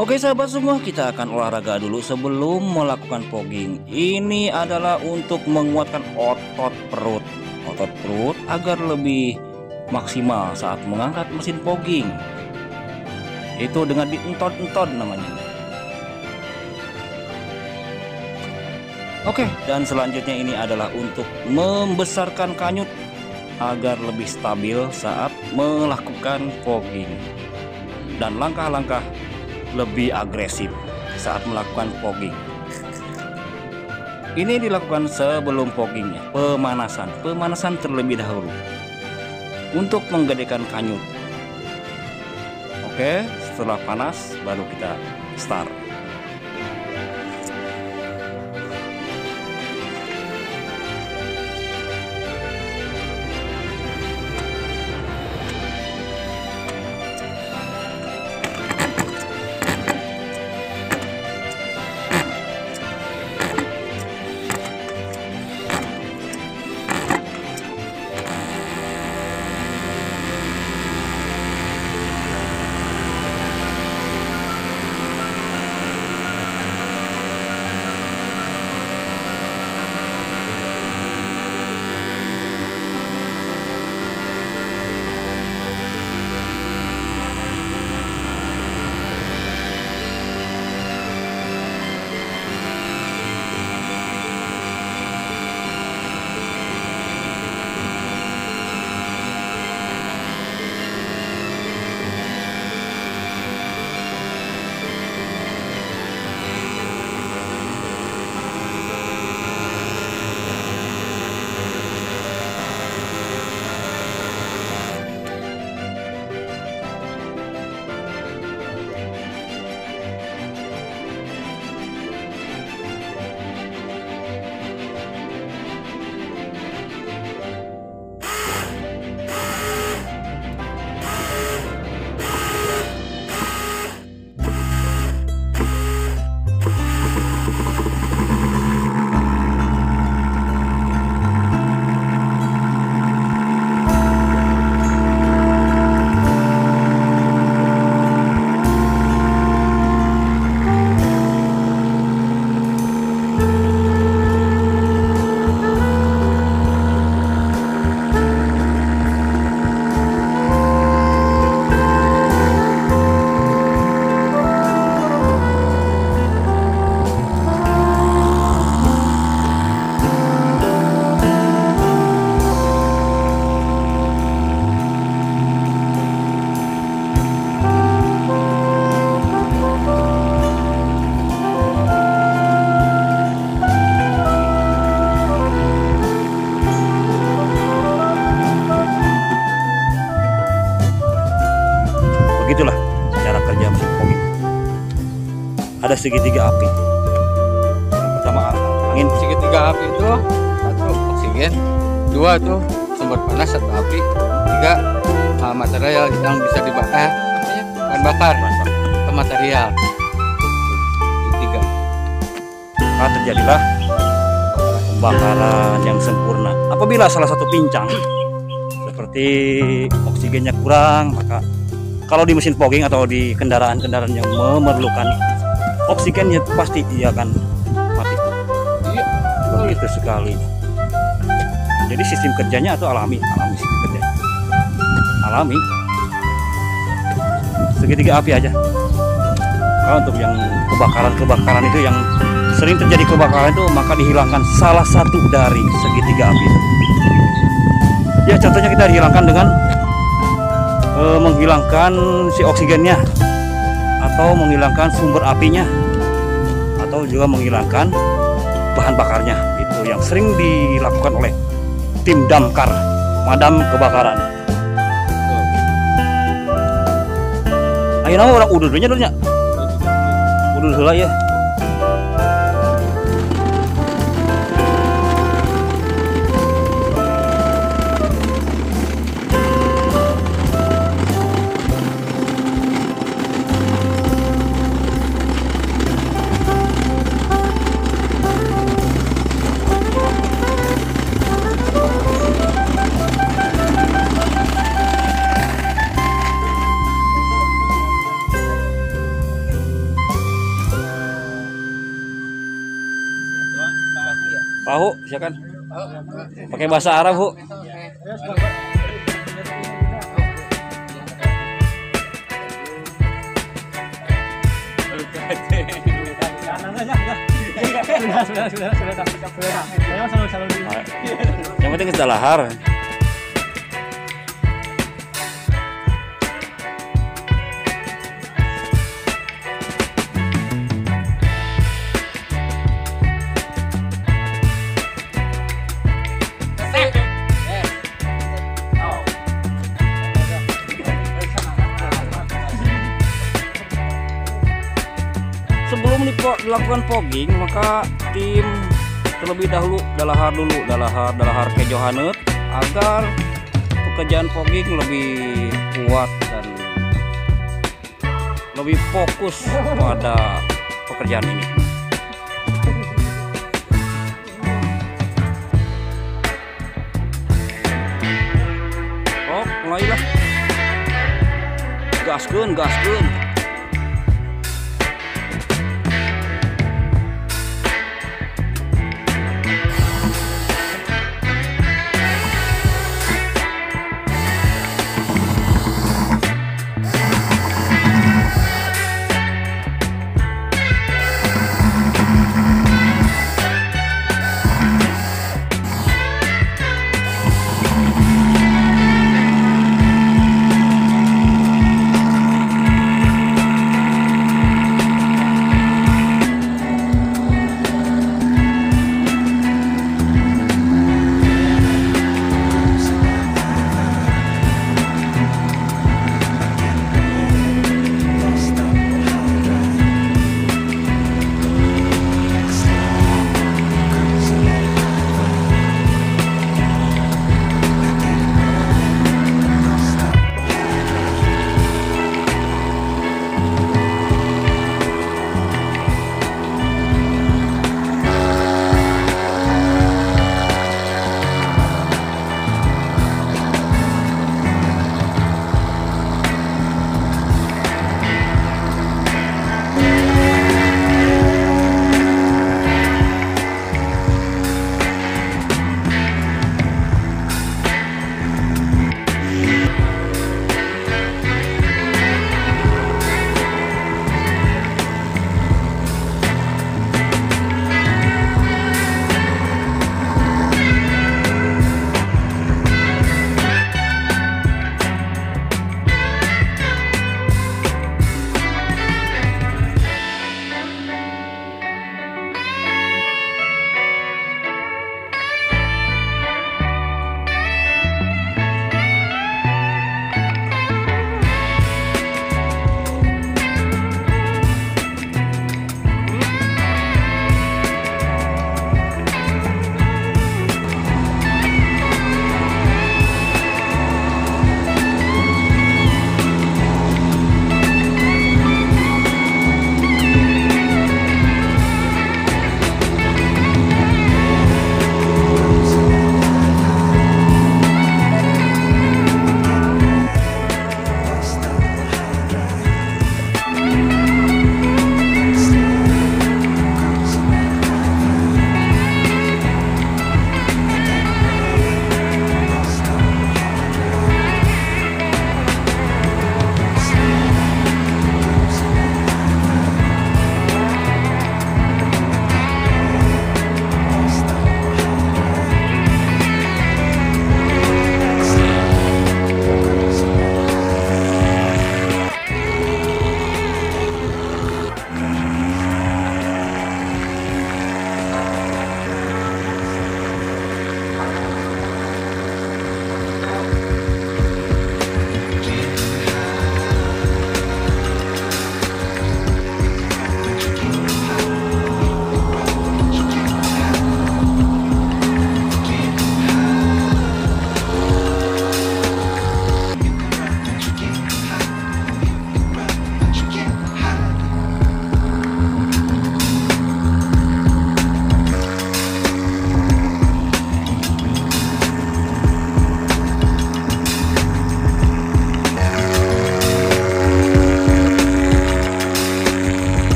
Oke sahabat semua, kita akan olahraga dulu sebelum melakukan fogging. Ini adalah untuk menguatkan otot perut agar lebih maksimal saat mengangkat mesin fogging. Itu dengan dientot-entot namanya. Oke, dan selanjutnya ini adalah untuk membesarkan kanyut agar lebih stabil saat melakukan fogging. Dan langkah-langkah lebih agresif saat melakukan fogging. Ini dilakukan sebelum foggingnya, pemanasan terlebih dahulu untuk menggedekan kanyut. Oke, setelah panas baru kita start. Begitulah cara kerja mesin fogging. Ada segitiga api. Yang pertama angin. Segitiga api itu satu oksigen, dua tuh sumber panas atau api, tiga material yang bisa dibakar, bahan bakar atau material. Tiga. Maka terjadilah pembakaran yang sempurna. Apabila salah satu pincang seperti oksigennya kurang, maka kalau di mesin fogging atau di kendaraan-kendaraan yang memerlukan oksigennya pasti dia akan mati. Iya, begitu sekali. Jadi sistem kerjanya atau alami sistem kerja. Alami. Segitiga api aja. Kalau untuk yang kebakaran itu yang sering terjadi kebakaran itu, maka dihilangkan salah satu dari segitiga api itu. Ya contohnya kita hilangkan dengan menghilangkan si oksigennya, atau menghilangkan sumber apinya, atau juga menghilangkan bahan bakarnya. Itu yang sering dilakukan oleh tim damkar, madam kebakaran. Ayo nama orang udur nya dulunya, udur dulu ya. Tahu, silakan. Pakai bahasa Arab, Bu. Yang penting kita lahar. Sebelum dilakukan fogging, maka tim terlebih dahulu dalahar kejohaneut agar pekerjaan fogging lebih kuat dan lebih fokus pada pekerjaan ini. Oh, mulailah. Gaskeun.